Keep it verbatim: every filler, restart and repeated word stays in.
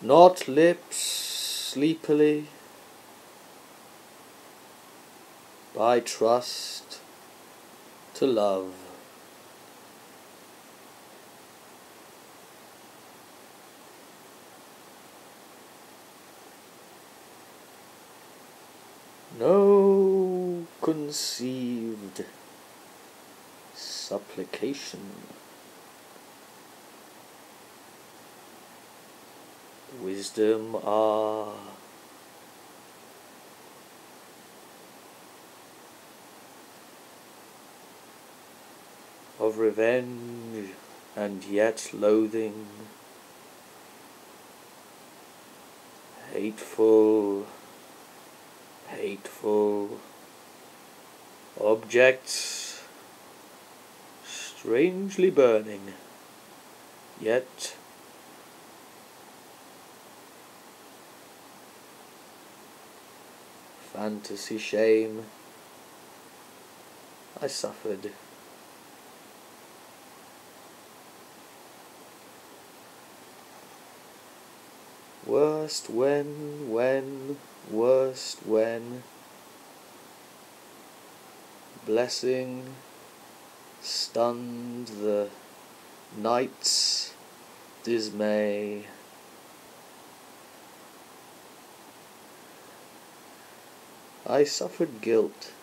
Not lips sleepily, by trust to love. No conceived supplication, wisdom ah, of revenge and yet loathing, hateful, hateful objects, strangely burning, yet fantasy shame I suffered. Worst when, when, worst when, blessing stunned the night's dismay. I suffered guilt